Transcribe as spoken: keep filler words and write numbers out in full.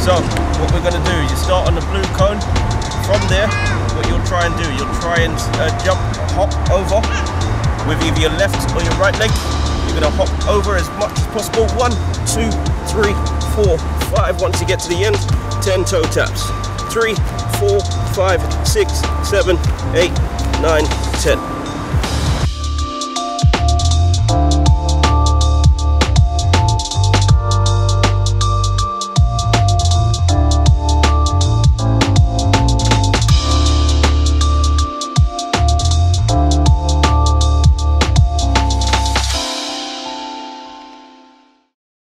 So what we're going to do, you start on the blue cone. From there, what you'll try and do, you'll try and uh, jump, hop over with either your left or your right leg. You're going to hop over as much as possible. One, two, three, four, five. Once you get to the end, ten toe taps. Three, four, five, six, seven, eight, nine, ten.